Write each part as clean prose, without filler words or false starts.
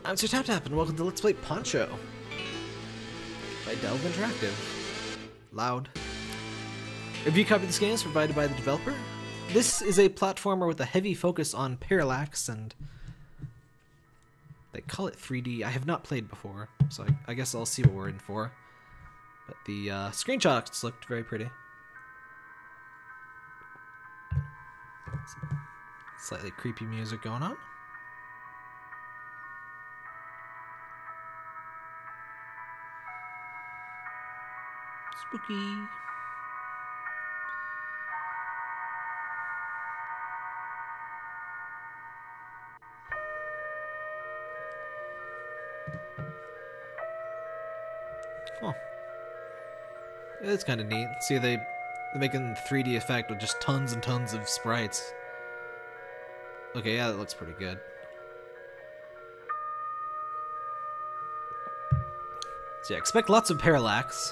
I'm Sir Tap Tap, and welcome to Let's Play Poncho by Delve Interactive. Loud. Review copy of this game is provided by the developer. This is a platformer with a heavy focus on parallax, and they call it 3D. I have not played before, so I guess I'll see what we're in for. But the screenshots looked very pretty. Slightly creepy music going on. Spooky. Oh. It's kind of neat. See, they're making the 3D effect with just tons and tons of sprites. Okay, yeah, that looks pretty good. So yeah, expect lots of parallax.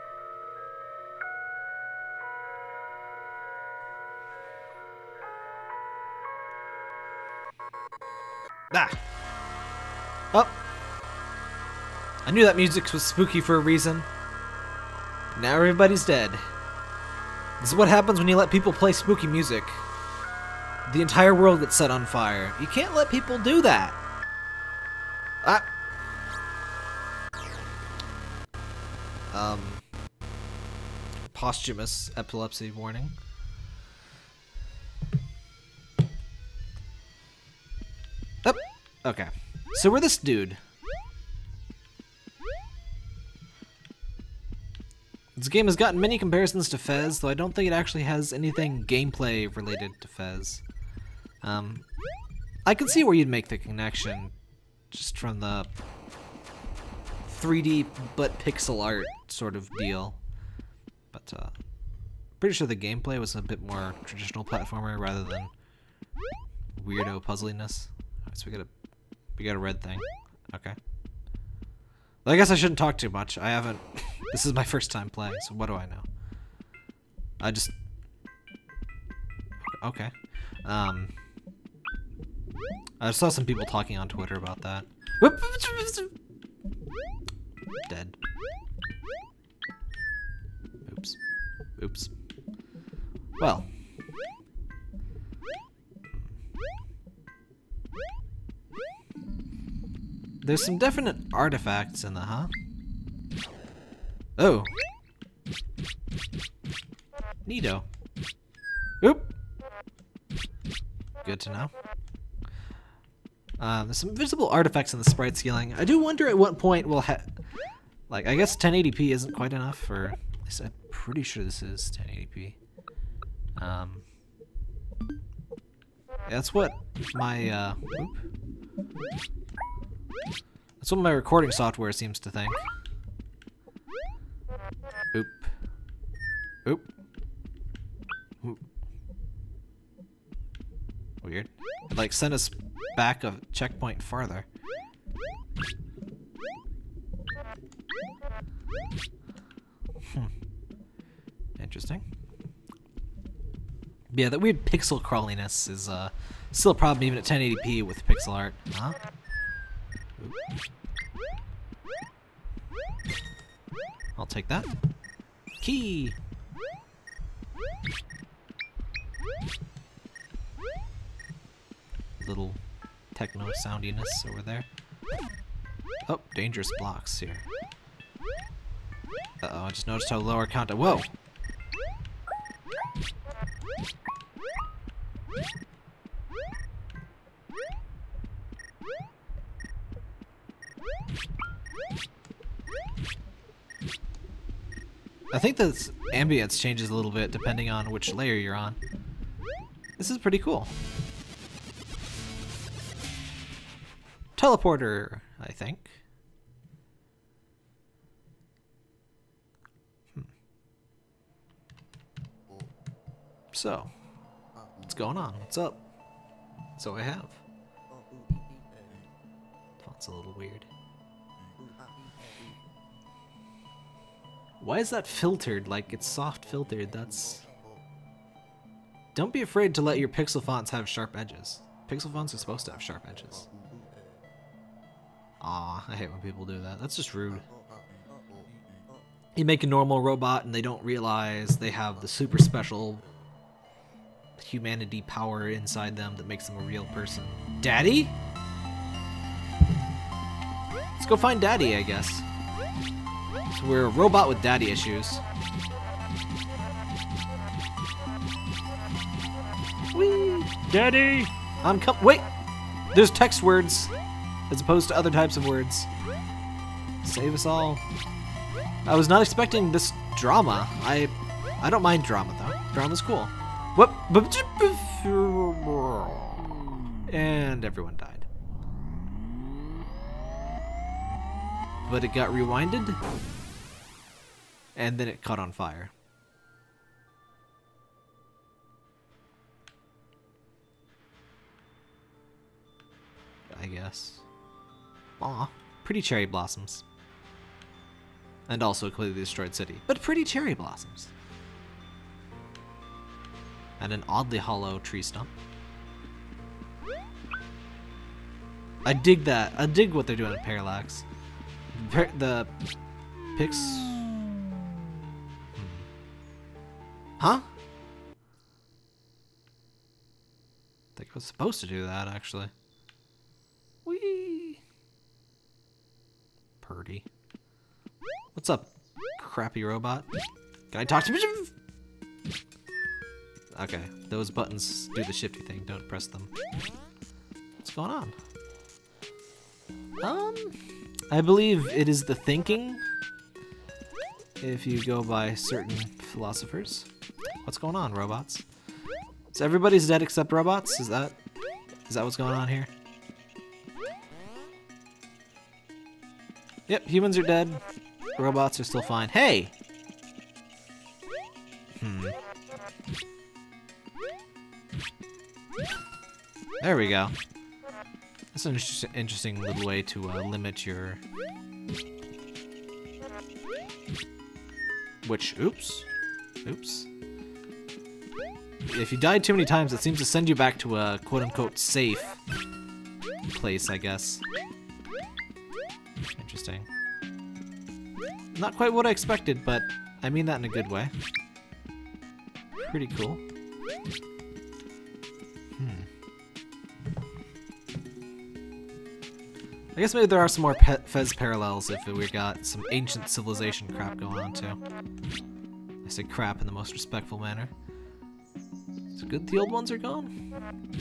Ah! Oh! I knew that music was spooky for a reason. Now everybody's dead. This is what happens when you let people play spooky music. The entire world gets set on fire. You can't let people do that. Ah! Posthumous epilepsy warning. Oh, okay. So we're this dude. This game has gotten many comparisons to Fez, though I don't think it actually has anything gameplay related to Fez. I can see where you'd make the connection, just from the 3D but pixel art sort of deal. But pretty sure the gameplay was a bit more traditional platformer rather than weirdo puzzliness. Alright, so we got a red thing. Okay. Well, I guess I shouldn't talk too much. I haven't. This is my first time playing, so what do I know? Okay. I saw some people talking on Twitter about that. Dead. Oops. Oops. Well. There's some definite artifacts in the, huh? Oh. Neato. Oop. Good to know. There's some visible artifacts in the sprite scaling. I do wonder at what point we'll like, I guess 1080p isn't quite enough, or at least I'm pretty sure this is 1080p. That's what my, that's what my recording software seems to think. Oop. Oop. Oop. Weird. It like sent us back a checkpoint farther. Interesting. Yeah, that weird pixel crawliness is still a problem even at 1080p with pixel art. Huh? Oop. I'll take that. Key! Little techno soundiness over there. Oh, dangerous blocks here. Uh-oh, I just noticed how low our count. Whoa! I think the ambience changes a little bit depending on which layer you're on. This is pretty cool. Teleporter, I think. So, what's going on? What's up? So I have. Font's a little weird. Why is that filtered like it's soft filtered? That's... Don't be afraid to let your pixel fonts have sharp edges. Pixel fonts are supposed to have sharp edges. Aw, I hate when people do that. That's just rude. You make a normal robot and they don't realize they have the super special humanity power inside them that makes them a real person. Daddy? Let's go find Daddy, I guess. So we're a robot with daddy issues. Whee! Daddy! Wait! There's text words as opposed to other types of words. Save us all. I was not expecting this drama. I don't mind drama though. Drama's cool. Whoop! And everyone died. But it got rewinded, and then it caught on fire. I guess. Aw, pretty cherry blossoms. And also a completely destroyed city, but pretty cherry blossoms. And an oddly hollow tree stump. I dig that. I dig what they're doing at Parallax. The Pix... Huh? I think I was supposed to do that, actually. Whee! Purdy. What's up, crappy robot? Can I talk to you? Okay, those buttons do the shifty thing. Don't press them. What's going on? I believe it is the thinking, if you go by certain philosophers. What's going on, robots? So everybody's dead except robots? Is that what's going on here? Yep, humans are dead. Robots are still fine. Hey! There we go. That's an interesting little way to limit your... Oops. If you died too many times, it seems to send you back to a quote-unquote safe place, I guess. Interesting. Not quite what I expected, but I mean that in a good way. Pretty cool. I guess maybe there are some more Fez parallels if we got some ancient civilization crap going on too. I say crap in the most respectful manner. It's good the old ones are gone.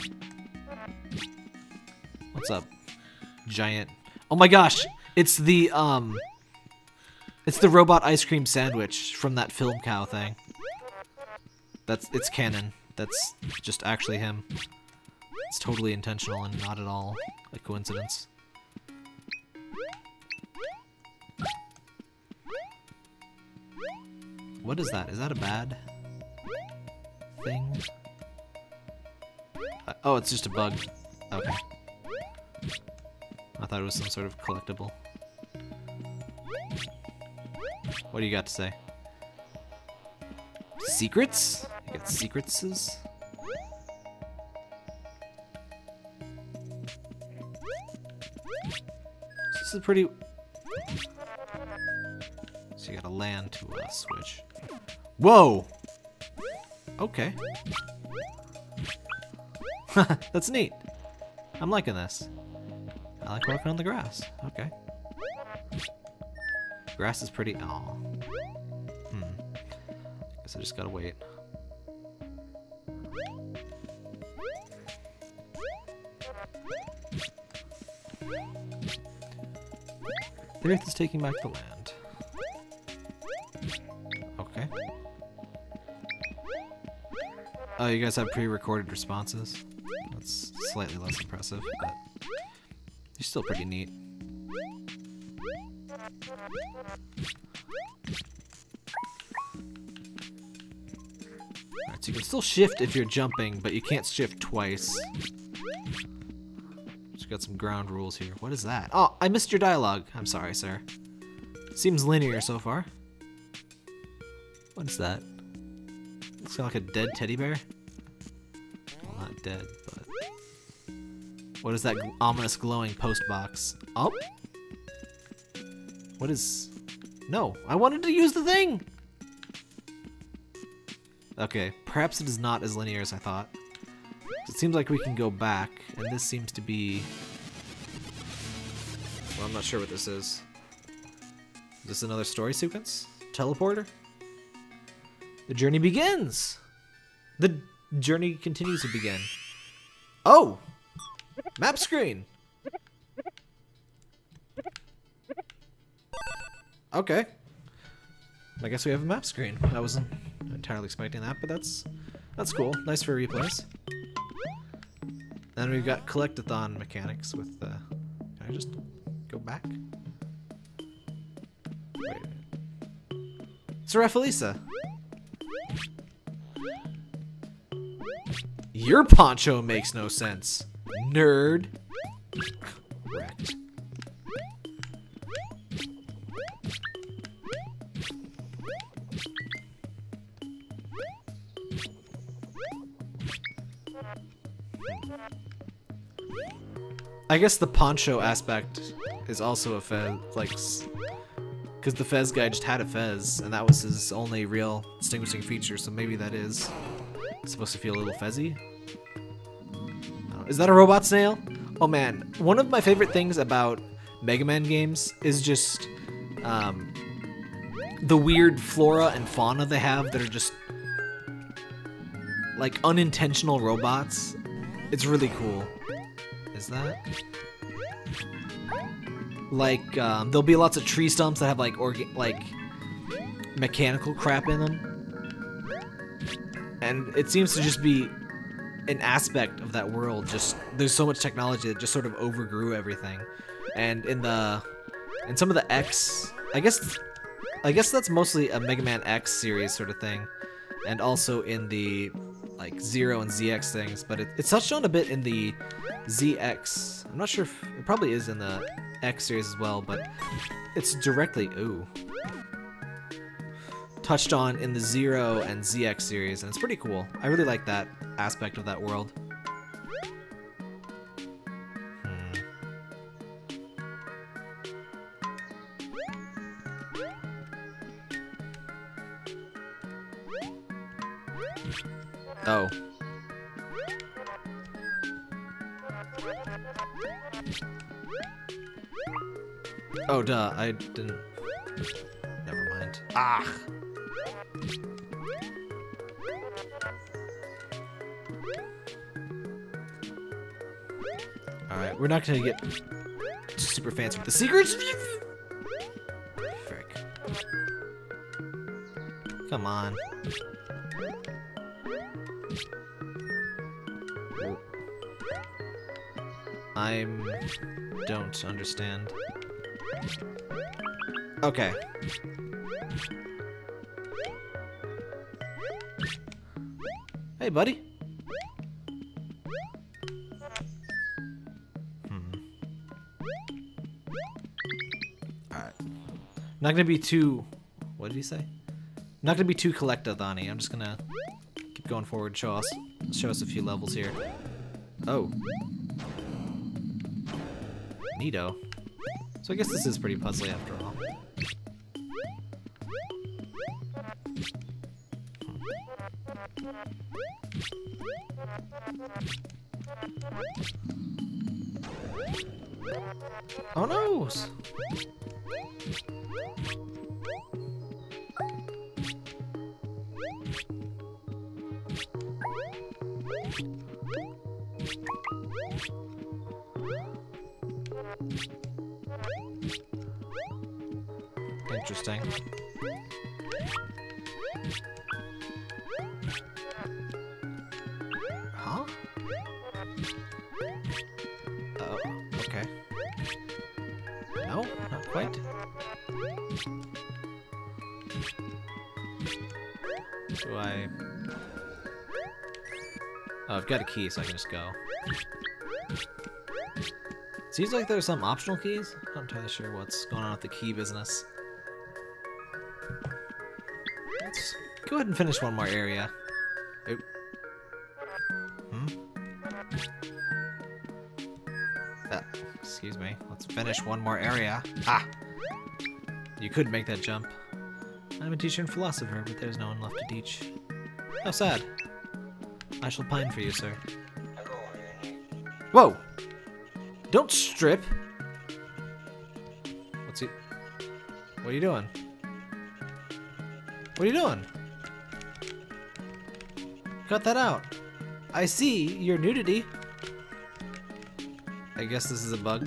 What's up? Giant. Oh my gosh! It's the robot ice cream sandwich from that film cow thing. It's canon. That's just actually him. It's totally intentional and not at all a coincidence. What is that? Is that a bad thing? Oh, it's just a bug. Okay. I thought it was some sort of collectible. What do you got to say? Secrets? You got secrets? This is pretty... So you gotta land to switch. Whoa! Okay. That's neat. I'm liking this. I like walking on the grass. Okay. Grass is pretty... Aw. Guess I just gotta wait. The Earth is taking back the land. Okay. Oh, you guys have pre-recorded responses? That's slightly less impressive, but you're still pretty neat. Alright, so you can still shift if you're jumping, but you can't shift twice. Just got some ground rules here. What is that? Oh, I missed your dialogue. I'm sorry, sir. Seems linear so far. What is that? Looks like a dead teddy bear. Well, not dead, but... What is that ominous glowing post box? Oh! What is... No, I wanted to use the thing! Okay, perhaps it is not as linear as I thought. It seems like we can go back, and this seems to be... Well, I'm not sure what this is. Is this another story sequence? Teleporter? The journey begins! The journey continues to begin. Oh! Map screen! Okay. I guess we have a map screen. I wasn't entirely expecting that, but that's cool. Nice for replays. Then we've got collectathon mechanics with can I just go back? Wait. It's Raffalisa. Your poncho makes no sense. Nerd. Correct. I guess the poncho aspect is also a fez, like, because the fez guy just had a fez, and that was his only real distinguishing feature, so maybe that is supposed to feel a little fezzy. Is that a robot snail? Oh man, one of my favorite things about Mega Man games is just the weird flora and fauna they have that are just like unintentional robots. It's really cool. Is that? Like, there'll be lots of tree stumps that have like mechanical crap in them. And it seems to just be an aspect of that world. Just there's so much technology that just sort of overgrew everything. And in some of the X, I guess that's mostly a Mega Man X series sort of thing. And also in the like Zero and ZX things, but it's touched on a bit in the ZX. I'm not sure if it probably is in the X series as well, but it's directly touched on in the Zero and ZX series, and it's pretty cool. I really like that aspect of that world. Oh. Oh, duh, I didn't... Never mind. Ah! Alright, we're not gonna get super fancy with the secrets! Frick. Come on. I don't understand. Okay. Hey, buddy. Alright. Not gonna be too... What did he say? Not gonna be too collectathon-y. I'm just gonna keep going forward, show us a few levels here. Oh. Neato. So I guess this is pretty puzzly after all. Oh no! Interesting. Huh? Oh, okay. No, not quite. Do I... Oh, I've got a key, so I can just go. Seems like there's some optional keys. I'm not entirely sure what's going on with the key business. Let's go ahead and finish one more area. Oop. Excuse me. Let's finish one more area. Ah! You could make that jump. I'm a teacher and philosopher, but there's no one left to teach. How sad. I shall pine for you, sir. Whoa! Don't strip! What's he... What are you doing? What are you doing? Cut that out. I see your nudity. I guess this is a bug.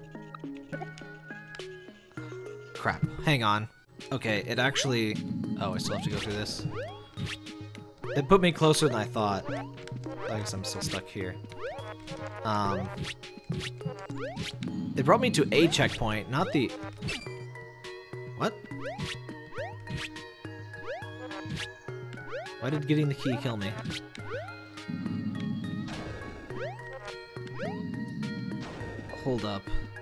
Crap. Hang on. Okay, it actually... Oh, I still have to go through this. It put me closer than I thought. I guess I'm still stuck here. It brought me to a checkpoint, not the... What? Why did getting the key kill me? Hold up.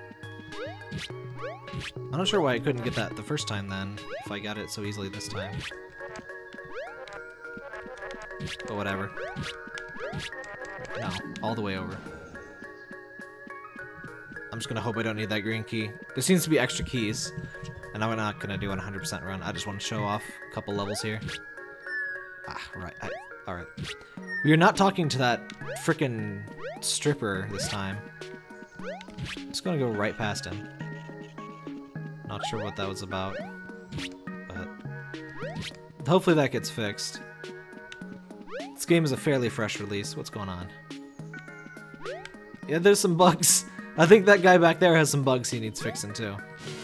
I'm not sure why I couldn't get that the first time then, if I got it so easily this time. But whatever. No, all the way over. I'm just gonna hope I don't need that green key. There seems to be extra keys, and I'm not gonna do an 100% run. I just want to show off a couple levels here. Ah, right. Alright. We are not talking to that frickin' stripper this time. Just gonna go right past him. Not sure what that was about, but hopefully that gets fixed. This game is a fairly fresh release. What's going on? Yeah, there's some bugs. I think that guy back there has some bugs he needs fixing too.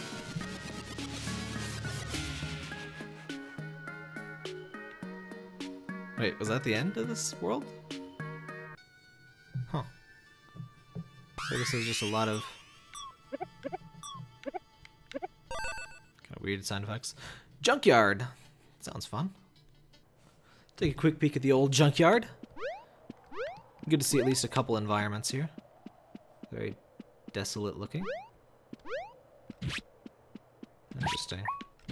Wait, was that the end of this world? Huh. I guess there's just a lot of kind of weird sound effects. Junkyard! Sounds fun. Take a quick peek at the old junkyard. Good to see at least a couple environments here. Very desolate looking. Interesting.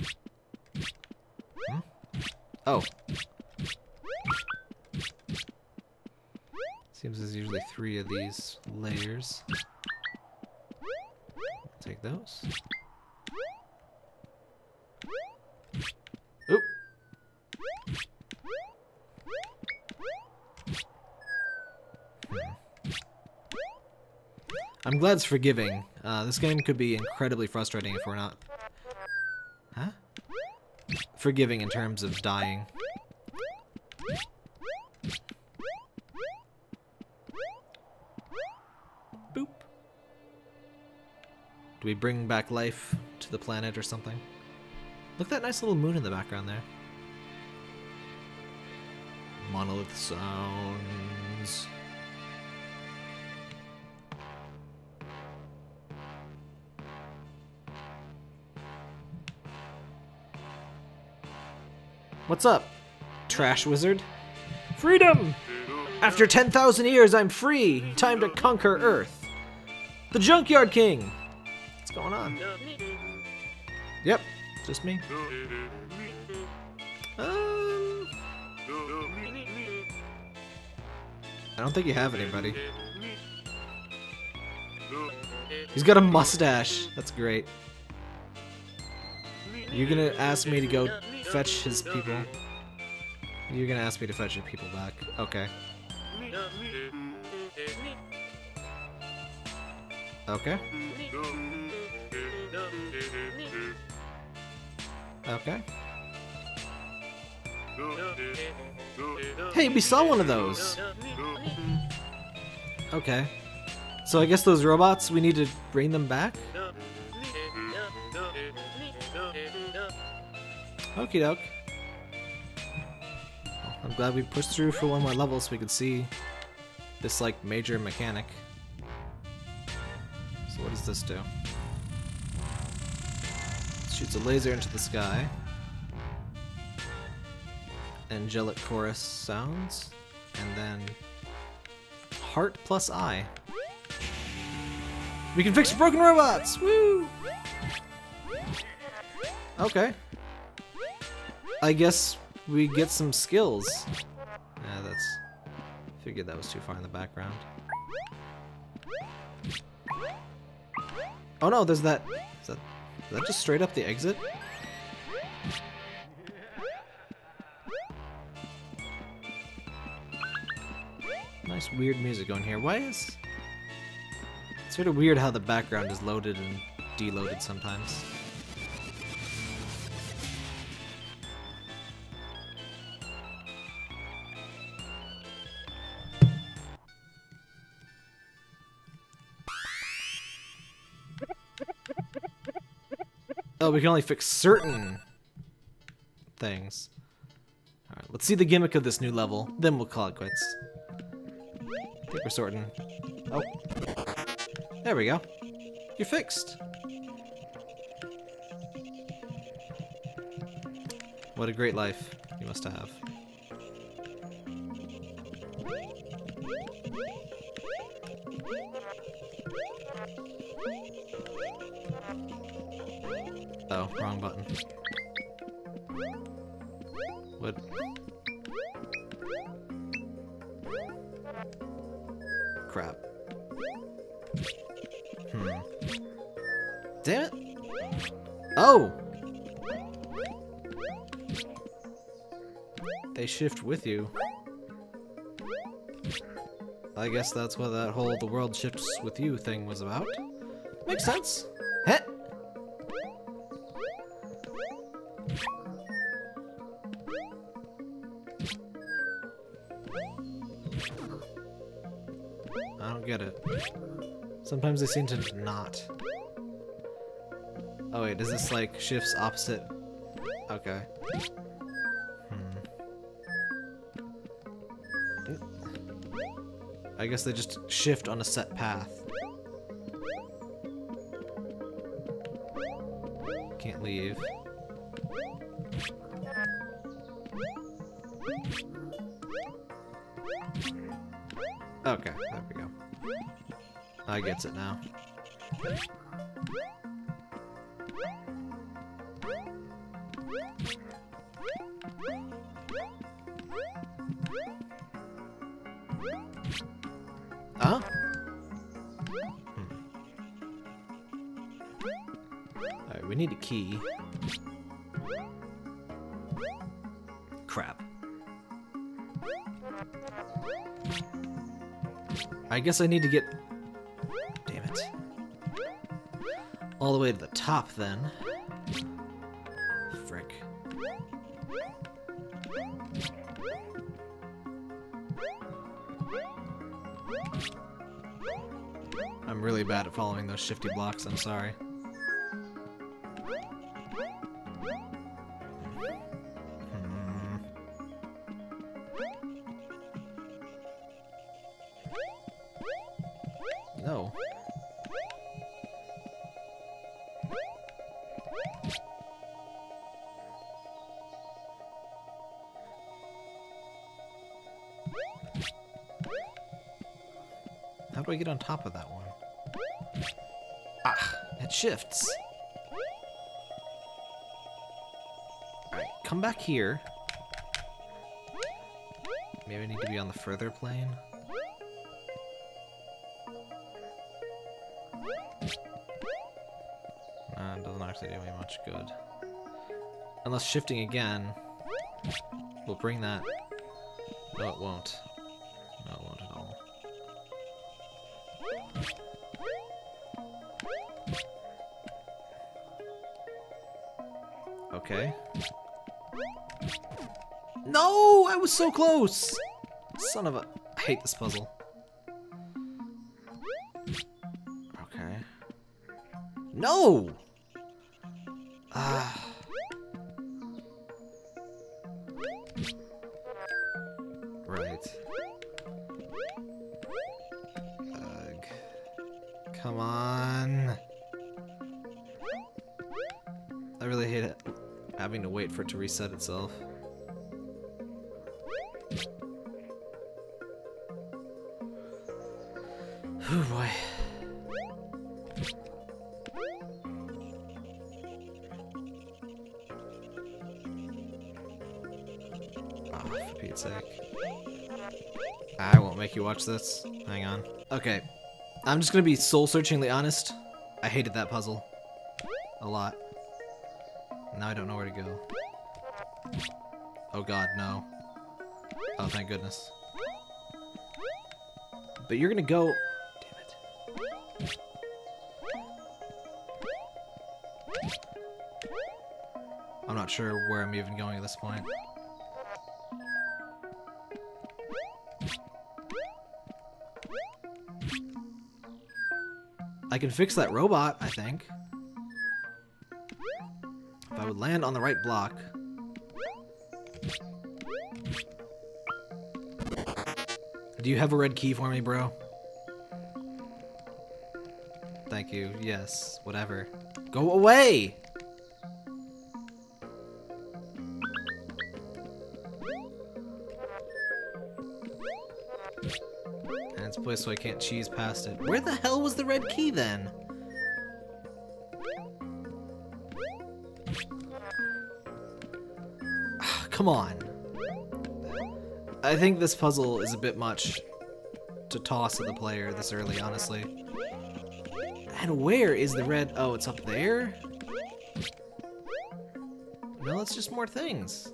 Hmm? Oh. Seems there's usually 3 of these layers. Take those. Oop. I'm glad it's forgiving. This game could be incredibly frustrating if we're not... Huh? Forgiving in terms of dying. Boop. Do we bring back life to the planet or something? Look at that nice little moon in the background there. Monolith sounds. What's up, trash wizard? Freedom! After 10,000 years, I'm free! Time to conquer Earth! The Junkyard King! What's going on? Yep, just me. I don't think you have anybody. He's got a mustache. That's great. You're gonna ask me to go fetch his people. You're gonna ask me to fetch your people back. Okay. Okay. Okay. Hey, we saw one of those! Okay. So I guess those robots, we need to bring them back? Okie doke. Well, I'm glad we pushed through for one more level so we could see this, like, major mechanic. So what does this do? Shoots a laser into the sky. Angelic chorus sounds. And then... heart plus eye. We can fix broken robots! Woo! Okay. I guess we get some skills. Yeah, that's... figured that was too far in the background. Oh no, there's that... Is that... Is that just straight up the exit? Nice weird music going here. Why is... It's sort of weird how the background is loaded and deloaded sometimes. Oh, we can only fix certain things. Alright, let's see the gimmick of this new level, then we'll call it quits. I think we're sorting. Oh. There we go. You're fixed. What a great life you must have. Oh, wrong button. What? Crap. Damn it! Oh! They shift with you. I guess that's what that whole the world shifts with you thing was about. Makes sense. Heh! I don't get it. Sometimes they seem to not. Oh wait, is this like shifts opposite? Okay. I guess they just shift on a set path. Can't leave. Okay, there we go. I gets it now. Huh? Alright, we need a key. Crap. I guess I need to get... Damn it. All the way to the top, then. Frick. I'm really bad at following those shifty blocks, I'm sorry. No. How do I get on top of that one? Ah, it shifts. Alright, come back here. Maybe I need to be on the further plane. Nah, it doesn't actually do me much good. Unless shifting again will bring that. No, it won't. No, it won't at all. Okay. No! I was so close! Son of a... I hate this puzzle. Okay. No! Ah. Right. Ugh. Come on. I really hate it. Having to wait for it to reset itself. Oh boy. Oh, for Pete's sake. I won't make you watch this. Hang on. Okay. I'm just gonna be soul-searchingly honest. I hated that puzzle. a lot. Now I don't know where to go. Oh god, no. Oh, thank goodness. But you're gonna go... Damn it. I'm not sure where I'm even going at this point. I can fix that robot, I think. If I would land on the right block. Do you have a red key for me, bro? Thank you. Yes. Whatever. Go away! And it's placed so I can't cheese past it. Where the hell was the red key then? Come on. I think this puzzle is a bit much to toss at the player this early, honestly. And where is the red? Oh, it's up there? No, it's just more things.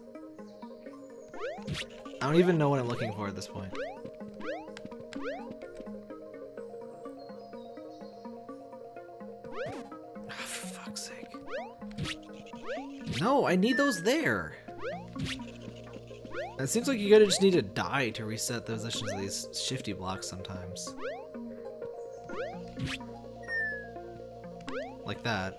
I don't even know what I'm looking for at this point. Oh, for fuck's sake. No, I need those there. It seems like you gotta just need to die to reset the positions of these shifty blocks sometimes. Like that.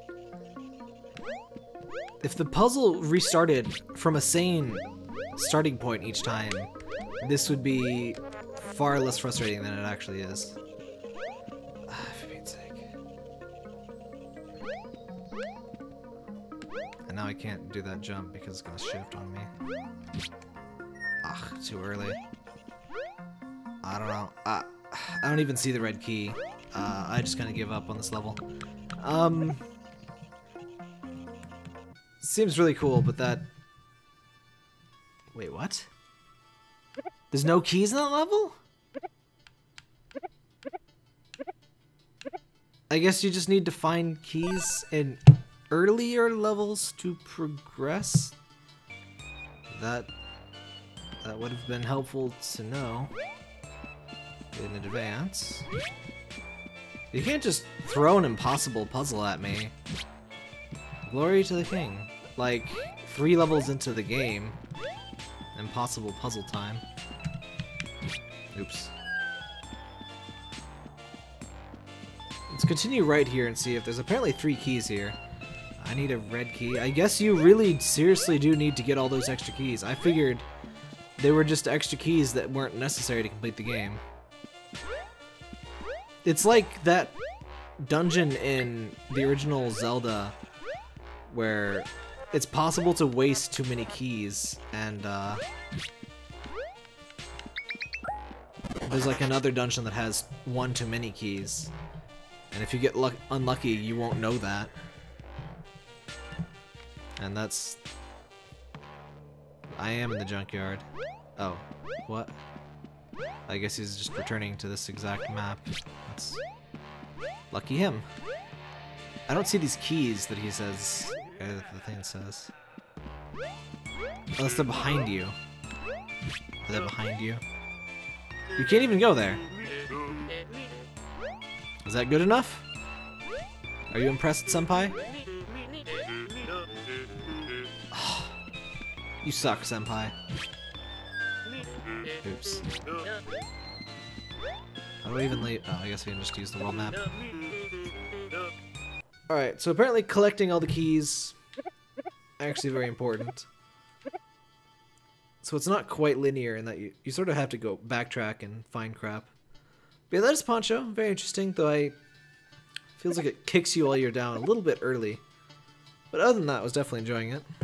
If the puzzle restarted from a sane starting point each time, this would be far less frustrating than it actually is. For Pete's sake. And now I can't do that jump because it's gonna shift on me. Ugh, too early. I don't know. I don't even see the red key. I just kind of give up on this level. Seems really cool, but that... Wait, what? There's no keys in that level? I guess you just need to find keys in earlier levels to progress? That would have been helpful to know in advance. You can't just throw an impossible puzzle at me. Glory to the king. Like, 3 levels into the game. Impossible puzzle time. Oops. Let's continue right here and see if there's apparently 3 keys here. I need a red key. I guess you really seriously do need to get all those extra keys. I figured they were just extra keys that weren't necessary to complete the game. It's like that dungeon in the original Zelda where it's possible to waste too many keys, and there's like another dungeon that has 1 too many keys, and if you get unlucky, you won't know that. And that's... I am in the junkyard. Oh, what? I guess he's just returning to this exact map. That's... lucky him. I don't see these keys that he says, that the thing says. Unless they're behind you. Are they behind you? You can't even go there. Is that good enough? Are you impressed, senpai? You suck, senpai. Oops. How do I even leave? Oh, I guess we can just use the world map. Alright, so apparently collecting all the keys actually very important. So it's not quite linear in that you sort of have to go backtrack and find crap. But yeah, that is Poncho. Very interesting, though feels like it kicks you while you're down a little bit early. But other than that, I was definitely enjoying it.